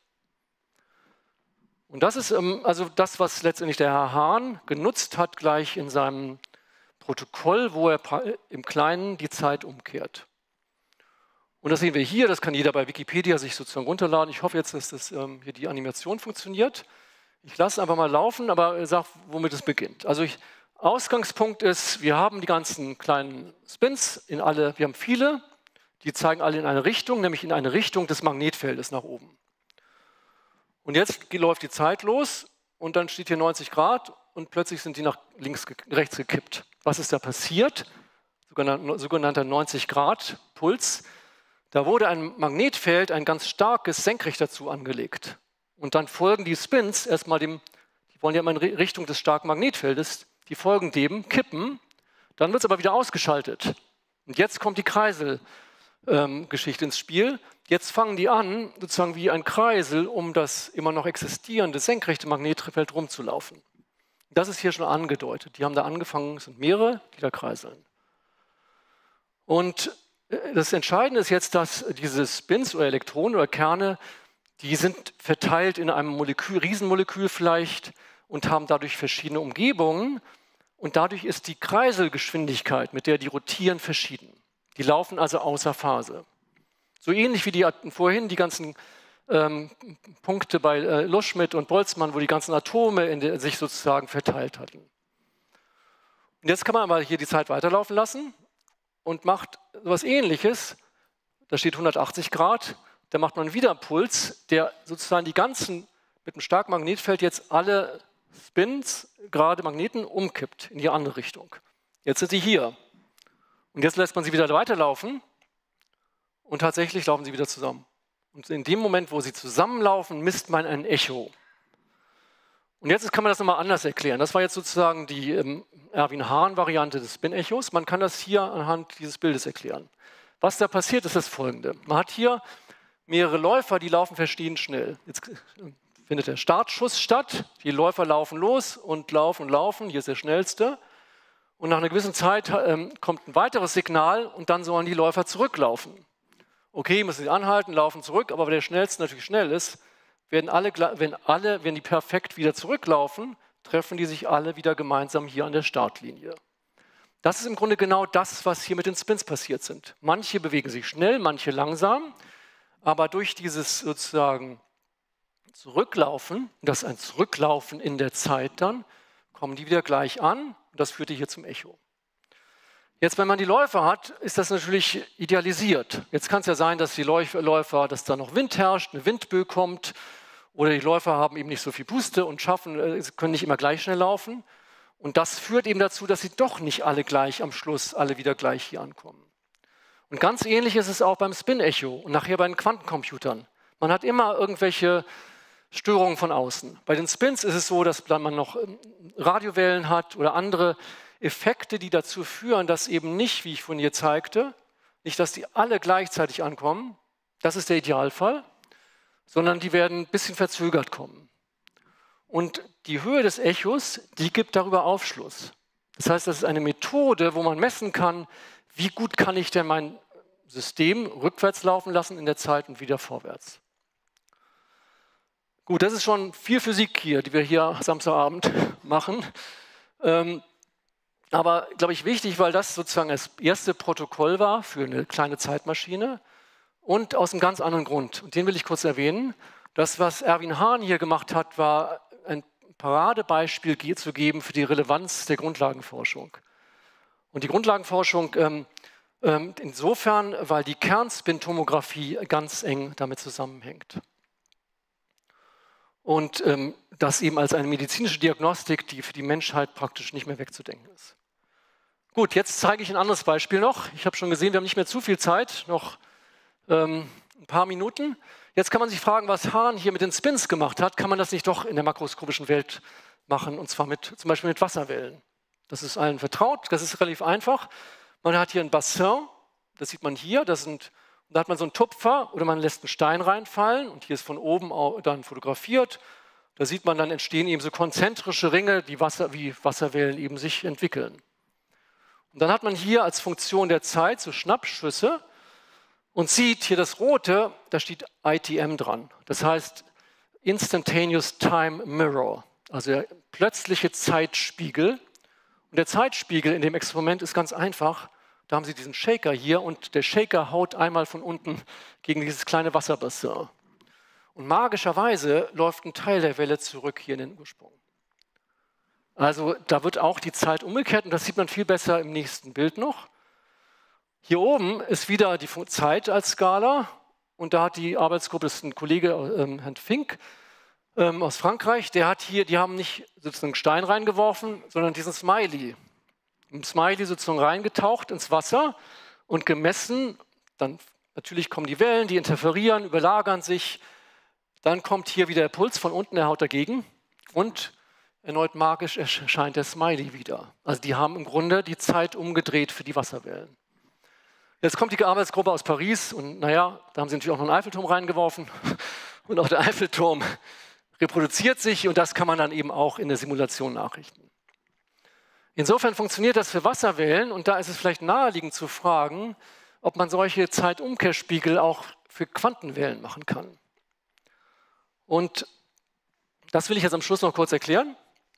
Und das ist also das, was letztendlich der Herr Hahn genutzt hat, gleich in seinem Protokoll, wo er im Kleinen die Zeit umkehrt. Und das sehen wir hier, das kann jeder bei Wikipedia sich sozusagen runterladen. Ich hoffe jetzt, dass das hier die Animation funktioniert. Ich lasse es einfach mal laufen, aber sage, womit es beginnt. Also Ausgangspunkt ist, wir haben die ganzen kleinen Spins, wir haben viele, die zeigen alle in eine Richtung, nämlich in eine Richtung des Magnetfeldes nach oben. Und jetzt läuft die Zeit los und dann steht hier 90 Grad und plötzlich sind die nach rechts gekippt. Was ist da passiert? Sogenannter 90-Grad-Puls. Da wurde ein Magnetfeld, ein ganz starkes, senkrecht dazu angelegt. Und dann folgen die Spins erstmal die wollen ja immer in Richtung des starken Magnetfeldes, die folgen dem, kippen, dann wird es aber wieder ausgeschaltet. Und jetzt kommt die Kreiselgeschichte ins Spiel. Jetzt fangen die an, sozusagen wie ein Kreisel, um das immer noch existierende senkrechte Magnetfeld rumzulaufen. Das ist hier schon angedeutet. Die haben da angefangen, es sind mehrere, die da kreiseln. Und das Entscheidende ist jetzt, dass diese Spins oder Elektronen oder Kerne Die sind verteilt in einem Molekül, Riesenmolekül vielleicht und haben dadurch verschiedene Umgebungen. Und dadurch ist die Kreiselgeschwindigkeit, mit der die rotieren, verschieden. Die laufen also außer Phase. So ähnlich wie die vorhin die ganzen Punkte bei Loschmidt und Boltzmann, wo die ganzen Atome sich sozusagen verteilt hatten. Und jetzt kann man mal hier die Zeit weiterlaufen lassen und macht etwas Ähnliches. Da steht 180 Grad, da macht man wieder einen Puls, der sozusagen die ganzen, mit einem starken Magnetfeld jetzt alle Spins, gerade Magneten, umkippt in die andere Richtung. Jetzt sind sie hier. Und jetzt lässt man sie wieder weiterlaufen und tatsächlich laufen sie wieder zusammen. Und in dem Moment, wo sie zusammenlaufen, misst man ein Echo. Und jetzt kann man das nochmal anders erklären. Das war jetzt sozusagen die Erwin-Hahn-Variante des Spin-Echos. Man kann das hier anhand dieses Bildes erklären. Was da passiert, ist das Folgende. Man hat hier mehrere Läufer, die laufen verschieden schnell. Jetzt findet der Startschuss statt. Die Läufer laufen los und laufen und laufen. Hier ist der schnellste. Und nach einer gewissen Zeit kommt ein weiteres Signal und dann sollen die Läufer zurücklaufen. Okay, müssen sie anhalten, laufen zurück, aber weil der Schnellste natürlich schnell ist, wenn die perfekt wieder zurücklaufen, treffen die sich alle wieder gemeinsam hier an der Startlinie. Das ist im Grunde genau das, was hier mit den Spins passiert sind. Manche bewegen sich schnell, manche langsam, aber durch dieses sozusagen Zurücklaufen, das ist ein Zurücklaufen in der Zeit dann, kommen die wieder gleich an und das führte hier zum Echo. Jetzt, wenn man die Läufer hat, ist das natürlich idealisiert. Jetzt kann es ja sein, dass die Läufer, dass da noch Wind herrscht, eine Windböe kommt oder die Läufer haben eben nicht so viel Puste und können nicht immer gleich schnell laufen. Und das führt eben dazu, dass sie doch nicht alle gleich am Schluss, alle wieder gleich hier ankommen. Und ganz ähnlich ist es auch beim Spin-Echo und nachher bei den Quantencomputern. Man hat immer irgendwelche Störungen von außen. Bei den Spins ist es so, dass man noch Radiowellen hat oder andere Effekte, die dazu führen, dass eben nicht, wie ich von hier zeigte, nicht, dass die alle gleichzeitig ankommen, das ist der Idealfall, sondern die werden ein bisschen verzögert kommen. Und die Höhe des Echos, die gibt darüber Aufschluss. Das heißt, das ist eine Methode, wo man messen kann, wie gut kann ich denn mein System rückwärts laufen lassen in der Zeit und wieder vorwärts. Gut, das ist schon viel Physik hier, die wir hier Samstagabend machen. Aber, glaube ich, wichtig, weil das sozusagen das erste Protokoll war für eine kleine Zeitmaschine und aus einem ganz anderen Grund. Und den will ich kurz erwähnen. Das, was Erwin Hahn hier gemacht hat, war ein Paradebeispiel zu geben für die Relevanz der Grundlagenforschung. Und die Grundlagenforschung insofern, weil die Kernspintomographie ganz eng damit zusammenhängt. Und das eben als eine medizinische Diagnostik, die für die Menschheit praktisch nicht mehr wegzudenken ist. Gut, jetzt zeige ich ein anderes Beispiel noch. Ich habe schon gesehen, wir haben nicht mehr zu viel Zeit, noch ein paar Minuten. Jetzt kann man sich fragen, was Hahn hier mit den Spins gemacht hat. Kann man das nicht doch in der makroskopischen Welt machen, und zwar zum Beispiel mit Wasserwellen? Das ist allen vertraut, das ist relativ einfach. Man hat hier ein Bassin, das sieht man hier, da hat man so einen Tupfer oder man lässt einen Stein reinfallen und hier ist von oben dann fotografiert. Da sieht man, dann entstehen eben so konzentrische Ringe, die wie Wasserwellen eben sich entwickeln. Und dann hat man hier als Funktion der Zeit so Schnappschüsse und sieht hier das Rote, da steht ITM dran. Das heißt Instantaneous Time Mirror, also der plötzliche Zeitspiegel. Und der Zeitspiegel in dem Experiment ist ganz einfach. Da haben Sie diesen Shaker hier und der Shaker haut einmal von unten gegen dieses kleine Wasserbassin. Und magischerweise läuft ein Teil der Welle zurück hier in den Ursprung. Also da wird auch die Zeit umgekehrt und das sieht man viel besser im nächsten Bild noch. Hier oben ist wieder die Zeit als Skala und da hat die Arbeitsgruppe, das ist ein Kollege, Herrn Fink aus Frankreich, die haben nicht sozusagen einen Stein reingeworfen, sondern diesen Smiley. Ein Smiley sozusagen reingetaucht ins Wasser und gemessen, dann natürlich kommen die Wellen, die interferieren, überlagern sich, dann kommt hier wieder der Puls von unten, er haut dagegen und erneut magisch erscheint der Smiley wieder. Also die haben im Grunde die Zeit umgedreht für die Wasserwellen. Jetzt kommt die Arbeitsgruppe aus Paris und naja, da haben sie natürlich auch noch einen Eiffelturm reingeworfen und auch der Eiffelturm reproduziert sich und das kann man dann eben auch in der Simulation nachrichten. Insofern funktioniert das für Wasserwellen und da ist es vielleicht naheliegend zu fragen, ob man solche Zeitumkehrspiegel auch für Quantenwellen machen kann. Und das will ich jetzt am Schluss noch kurz erklären.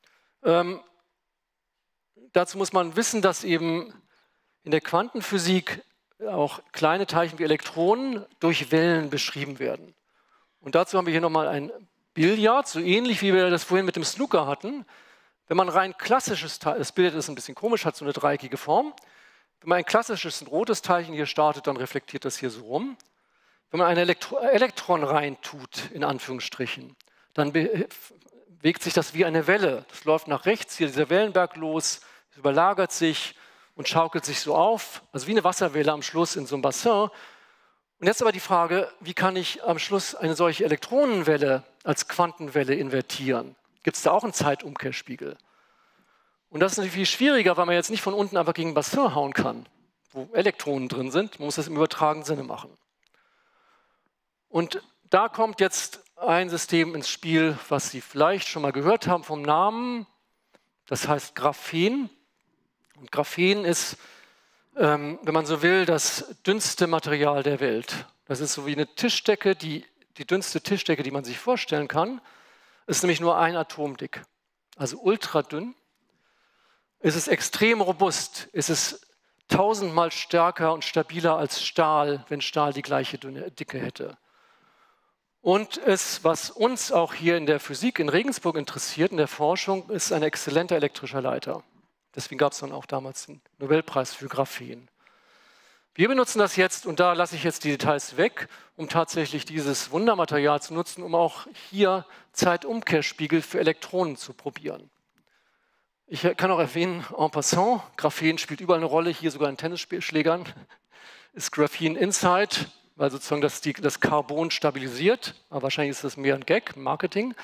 Dazu muss man wissen, dass eben in der Quantenphysik auch kleine Teilchen wie Elektronen durch Wellen beschrieben werden. Und dazu haben wir hier nochmal ein Billard, so ähnlich wie wir das vorhin mit dem Snooker hatten. Wenn man rein klassisches Teilchen, das Billard ist ein bisschen komisch, hat so eine dreieckige Form. Wenn man ein klassisches ein rotes Teilchen hier startet, dann reflektiert das hier so rum. Wenn man ein Elektron reintut, in Anführungsstrichen, dann bewegt sich das wie eine Welle. Das läuft nach rechts, hier dieser Wellenberg los, überlagert sich und schaukelt sich so auf, also wie eine Wasserwelle am Schluss in so einem Bassin. Und jetzt aber die Frage, wie kann ich am Schluss eine solche Elektronenwelle als Quantenwelle invertieren? Gibt es da auch einen Zeitumkehrspiegel? Und das ist natürlich viel schwieriger, weil man jetzt nicht von unten einfach gegen ein Bassin hauen kann, wo Elektronen drin sind. Man muss das im übertragenen Sinne machen. Und da kommt jetzt ein System ins Spiel, was Sie vielleicht schon mal gehört haben vom Namen. Das heißt Graphen. Und Graphen ist, wenn man so will, das dünnste Material der Welt. Das ist so wie eine Tischdecke, die dünnste Tischdecke, die man sich vorstellen kann. Ist nämlich nur ein Atom dick. Also ultradünn. Es ist extrem robust. Es ist 1000-mal stärker und stabiler als Stahl, wenn Stahl die gleiche Dicke hätte. Und was uns auch hier in der Physik in Regensburg interessiert, in der Forschung, ist ein exzellenter elektrischer Leiter. Deswegen gab es dann auch damals den Nobelpreis für Graphen. Wir benutzen das jetzt, und da lasse ich jetzt die Details weg, um tatsächlich dieses Wundermaterial zu nutzen, um auch hier Zeitumkehrspiegel für Elektronen zu probieren. Ich kann auch erwähnen, en passant, Graphen spielt überall eine Rolle, hier sogar in Tennisschlägern, ist Graphen Inside, weil sozusagen das Carbon stabilisiert, aber wahrscheinlich ist das mehr ein Gag, Marketing.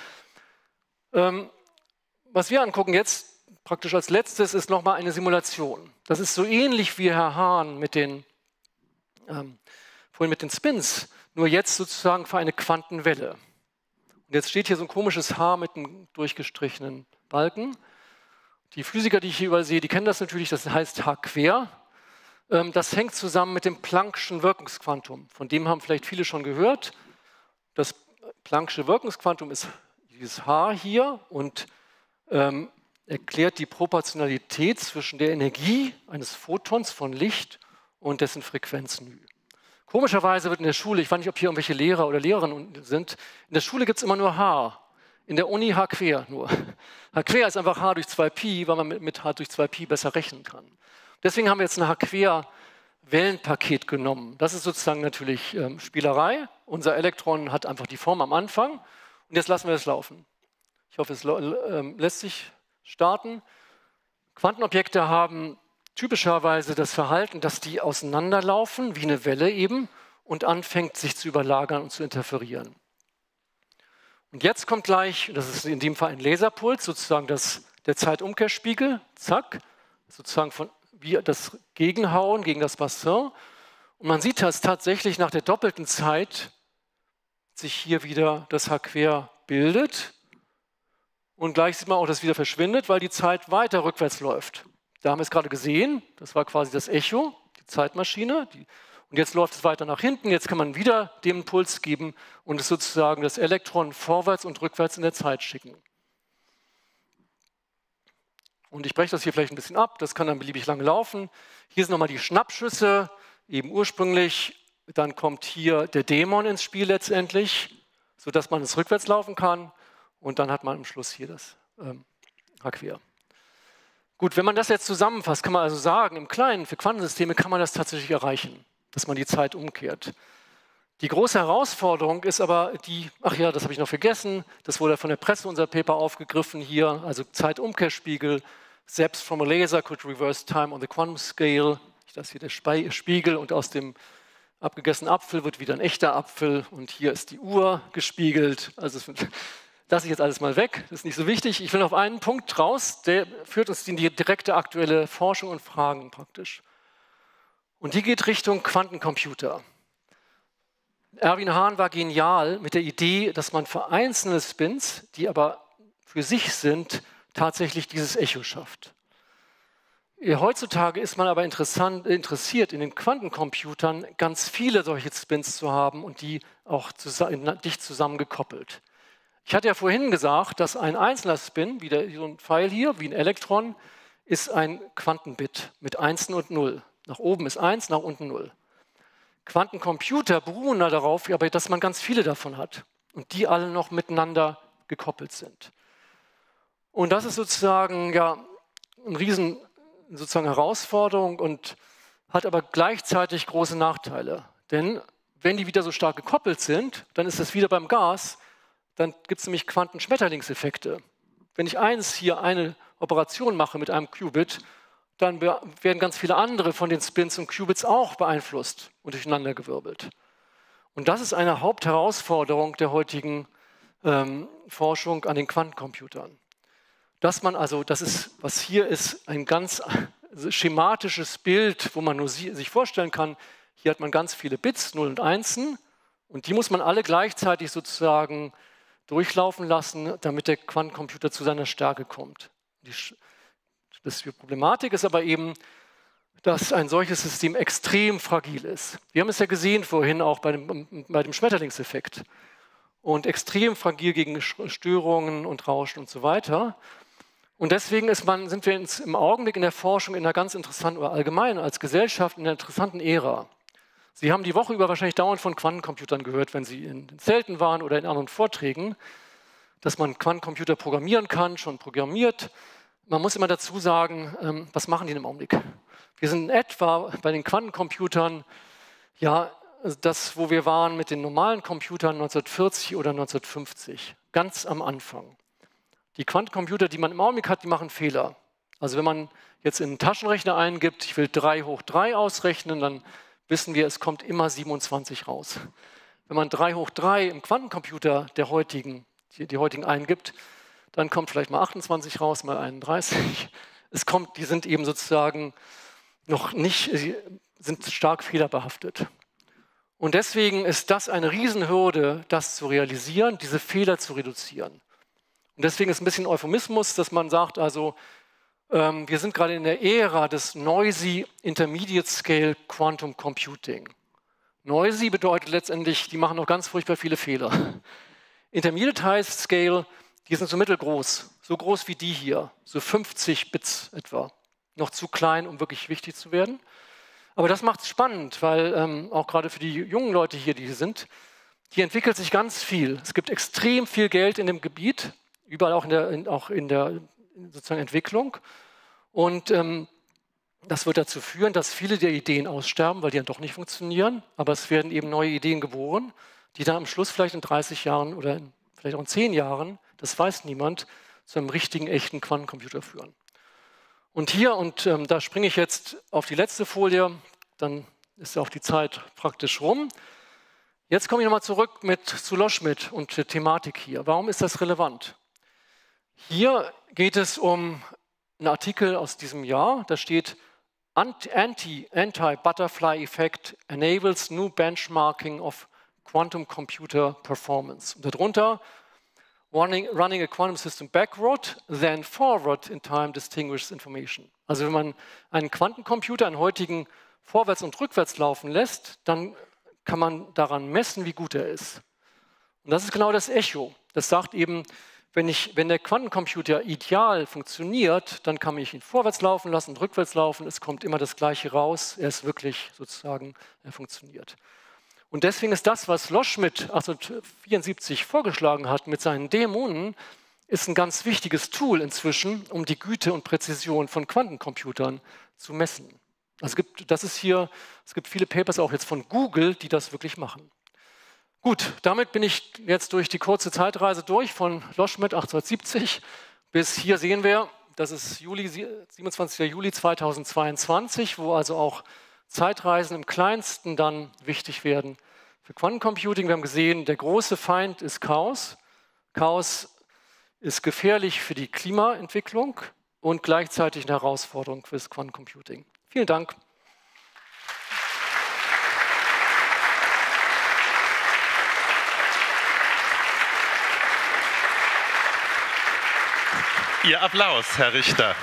Was wir angucken jetzt, praktisch als letztes, ist nochmal eine Simulation. Das ist so ähnlich wie Herr Hahn vorhin mit den Spins, nur jetzt sozusagen für eine Quantenwelle. Und jetzt steht hier so ein komisches H mit einem durchgestrichenen Balken. Die Physiker, die ich hier überall sehe, die kennen das natürlich, das heißt H-quer. Das hängt zusammen mit dem Planck'schen Wirkungsquantum. Von dem haben vielleicht viele schon gehört. Das Planck'sche Wirkungsquantum ist dieses H hier und erklärt die Proportionalität zwischen der Energie eines Photons von Licht und dessen Frequenz νe. Komischerweise wird in der Schule, ich weiß nicht, ob hier irgendwelche Lehrer oder Lehrerinnen sind, in der Schule gibt es immer nur H. In der Uni H quer nur. H quer ist einfach H durch 2Pi, weil man mit H durch 2Pi besser rechnen kann. Deswegen haben wir jetzt ein H quer Wellenpaket genommen. Das ist sozusagen natürlich Spielerei. Unser Elektron hat einfach die Form am Anfang und jetzt lassen wir es laufen. Ich hoffe, es lässt sich starten. Quantenobjekte haben typischerweise das Verhalten, dass die auseinanderlaufen, wie eine Welle eben, und anfängt, sich zu überlagern und zu interferieren. Und jetzt kommt gleich, das ist in dem Fall ein Laserpuls, sozusagen der Zeitumkehrspiegel, zack, sozusagen wie das Gegenhauen gegen das Bassin. Und man sieht, dass tatsächlich nach der doppelten Zeit sich hier wieder das H quer bildet. Und gleich sieht man auch, dass es wieder verschwindet, weil die Zeit weiter rückwärts läuft. Da haben wir es gerade gesehen, das war quasi das Echo, die Zeitmaschine. Und jetzt läuft es weiter nach hinten, jetzt kann man wieder dem Impuls geben und es sozusagen das Elektron vorwärts und rückwärts in der Zeit schicken. Und ich breche das hier vielleicht ein bisschen ab, das kann dann beliebig lang laufen. Hier sind nochmal die Schnappschüsse, eben ursprünglich. Dann kommt hier der Dämon ins Spiel letztendlich, sodass man es rückwärts laufen kann. Und dann hat man am Schluss hier das H quer. Gut, wenn man das jetzt zusammenfasst, kann man also sagen, im Kleinen, für Quantensysteme kann man das tatsächlich erreichen, dass man die Zeit umkehrt. Die große Herausforderung ist aber die, ach ja, das habe ich noch vergessen, das wurde von der Presse unser Paper aufgegriffen hier, also Zeitumkehrspiegel, steps from a laser could reverse time on the quantum scale. Das ist hier der Spiegel und aus dem abgegessenen Apfel wird wieder ein echter Apfel und hier ist die Uhr gespiegelt. Also lasse ich jetzt alles mal weg, das ist nicht so wichtig. Ich will auf einen Punkt raus, der führt uns in die direkte aktuelle Forschung und Fragen praktisch. Und die geht Richtung Quantencomputer. Erwin Hahn war genial mit der Idee, dass man für einzelne Spins, die aber für sich sind, tatsächlich dieses Echo schafft. Heutzutage ist man aber interessiert, in den Quantencomputern ganz viele solche Spins zu haben und die auch dicht zusammengekoppelt. Ich hatte ja vorhin gesagt, dass ein einzelner Spin, wie so ein Pfeil hier, wie ein Elektron, ist ein Quantenbit mit Einsen und Null. Nach oben ist 1, nach unten 0. Quantencomputer beruhen darauf, aber dass man ganz viele davon hat und die alle noch miteinander gekoppelt sind. Und das ist sozusagen ja eine riesen Herausforderung und hat aber gleichzeitig große Nachteile. Denn wenn die wieder so stark gekoppelt sind, dann ist es wieder beim Gas, dann gibt es nämlich Quantenschmetterlingseffekte. Wenn ich hier eine Operation mache mit einem Qubit, dann werden ganz viele andere von den Spins und Qubits auch beeinflusst und durcheinandergewirbelt. Und das ist eine Hauptherausforderung der heutigen Forschung an den Quantencomputern. Dass man also, was hier ist, ein ganz schematisches Bild, wo man nur sich vorstellen kann, hier hat man ganz viele Bits, 0 und 1, und die muss man alle gleichzeitig sozusagen durchlaufen lassen, damit der Quantencomputer zu seiner Stärke kommt. Die Problematik ist aber eben, dass ein solches System extrem fragil ist. Wir haben es ja gesehen vorhin auch bei dem Schmetterlingseffekt. Und extrem fragil gegen Störungen und Rauschen und so weiter. Und deswegen sind wir im Augenblick in der Forschung in einer ganz interessanten, oder allgemein als Gesellschaft in einer interessanten Ära. Sie haben die Woche über wahrscheinlich dauernd von Quantencomputern gehört, wenn Sie in Zelten waren oder in anderen Vorträgen, dass man Quantencomputer programmieren kann, schon programmiert. Man muss immer dazu sagen, was machen die im Augenblick? Wir sind in etwa bei den Quantencomputern, ja, das, wo wir waren mit den normalen Computern 1940 oder 1950, ganz am Anfang. Die Quantencomputer, die man im Augenblick hat, die machen Fehler. Also wenn man jetzt in einen Taschenrechner eingibt, ich will 3 hoch 3 ausrechnen, dann wissen wir, es kommt immer 27 raus. Wenn man 3 hoch 3 im Quantencomputer die heutigen eingibt, dann kommt vielleicht mal 28 raus, mal 31. Die sind eben sozusagen noch nicht, sind stark fehlerbehaftet. Und deswegen ist das eine Riesenhürde, das zu realisieren, diese Fehler zu reduzieren. Und deswegen ist ein bisschen Euphemismus, dass man sagt, also wir sind gerade in der Ära des Noisy Intermediate Scale Quantum Computing. Noisy bedeutet letztendlich, die machen noch ganz furchtbar viele Fehler. Intermediate heißt Scale, die sind so mittelgroß, so groß wie die hier, so 50 Bits etwa. Noch zu klein, um wirklich wichtig zu werden. Aber das macht es spannend, weil auch gerade für die jungen Leute hier, die hier sind, hier entwickelt sich ganz viel. Es gibt extrem viel Geld in dem Gebiet, überall auch in der sozusagen Entwicklung. Und das wird dazu führen, dass viele der Ideen aussterben, weil die dann doch nicht funktionieren. Aber es werden eben neue Ideen geboren, die dann am Schluss vielleicht in 30 Jahren oder vielleicht auch in 10 Jahren, das weiß niemand, zu einem richtigen, echten Quantencomputer führen. Und hier, da springe ich jetzt auf die letzte Folie, dann ist auch die Zeit praktisch rum. Jetzt komme ich nochmal zurück zu Loschmidt und der Thematik hier. Warum ist das relevant? Hier geht es um einen Artikel aus diesem Jahr, da steht Anti-Butterfly Effect enables new benchmarking of quantum computer performance. Und darunter running a quantum system backward, then forward in time distinguishes information. Also wenn man einen Quantencomputer, einen heutigen, vorwärts und rückwärts laufen lässt, dann kann man daran messen, wie gut er ist. Und das ist genau das Echo. Das sagt eben, wenn der Quantencomputer ideal funktioniert, dann kann man ihn vorwärts laufen lassen und rückwärts laufen. Es kommt immer das Gleiche raus. Er ist wirklich sozusagen, er funktioniert. Und deswegen ist das, was Loschmidt 1874 vorgeschlagen hat mit seinen Dämonen, ist ein ganz wichtiges Tool inzwischen, um die Güte und Präzision von Quantencomputern zu messen. Also es gibt viele Papers auch jetzt von Google, die das wirklich machen. Gut, damit bin ich jetzt durch die kurze Zeitreise durch, von Loschmidt 1870 bis hier sehen wir, das ist 27. Juli 2022, wo also auch Zeitreisen im Kleinsten dann wichtig werden für Quantencomputing. Wir haben gesehen, der große Feind ist Chaos. Chaos ist gefährlich für die Klimaentwicklung und gleichzeitig eine Herausforderung für das Quantencomputing. Vielen Dank. Ihr Applaus, Herr Richter.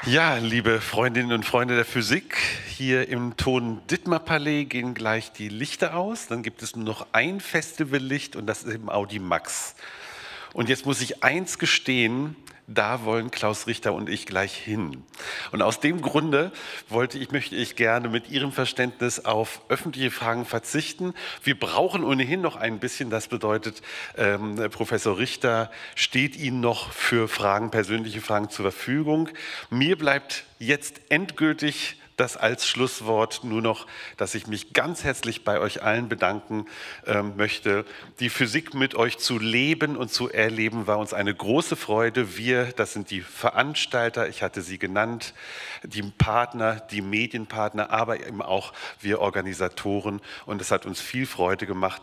Ja, liebe Freundinnen und Freunde der Physik, hier im Thon-Dittmar-Palais gehen gleich die Lichter aus. Dann gibt es nur noch ein Festivallicht und das ist eben Audimax. Und jetzt muss ich eins gestehen, da wollen Klaus Richter und ich gleich hin. Und aus dem Grunde möchte ich gerne mit Ihrem Verständnis auf öffentliche Fragen verzichten. Wir brauchen ohnehin noch ein bisschen, das bedeutet, Professor Richter steht Ihnen noch für Fragen, persönliche Fragen zur Verfügung. Mir bleibt jetzt endgültig das als Schlusswort nur noch, dass ich mich ganz herzlich bei euch allen bedanken möchte. Die Physik mit euch zu leben und zu erleben war uns eine große Freude. Wir, das sind die Veranstalter, ich hatte sie genannt, die Partner, die Medienpartner, aber eben auch wir Organisatoren und es hat uns viel Freude gemacht.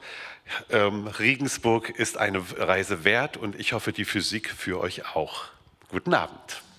Regensburg ist eine Reise wert und ich hoffe, die Physik für euch auch. Guten Abend.